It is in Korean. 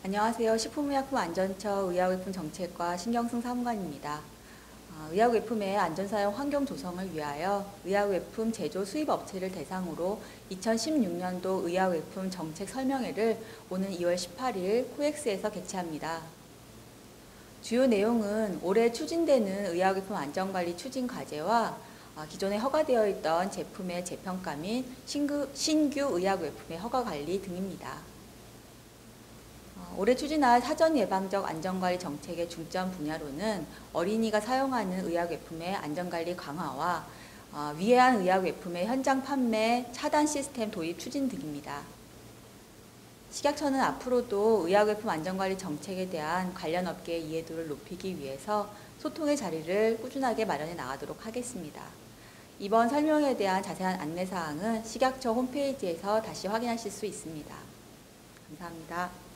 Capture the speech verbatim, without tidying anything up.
안녕하세요. 식품의약품안전처 의약의품 정책과 신경승 사무관입니다. 의약의품의 안전사용 환경 조성을 위하여 의약의품 제조 수입업체를 대상으로 이천십육 년도 의약의품 정책 설명회를 오는 이월 십팔일 코엑스에서 개최합니다. 주요 내용은 올해 추진되는 의약의품 안전관리 추진 과제와 기존에 허가되어 있던 제품의 재평가 및 신규, 신규 의약의품의 허가관리 등입니다. 올해 추진할 사전 예방적 안전관리 정책의 중점 분야로는 어린이가 사용하는 의약외품의 안전관리 강화와 위해한 의약외품의 현장 판매 차단 시스템 도입 추진 등입니다. 식약처는 앞으로도 의약외품 안전관리 정책에 대한 관련 업계의 이해도를 높이기 위해서 소통의 자리를 꾸준하게 마련해 나가도록 하겠습니다. 이번 설명에 대한 자세한 안내사항은 식약처 홈페이지에서 다시 확인하실 수 있습니다. 감사합니다.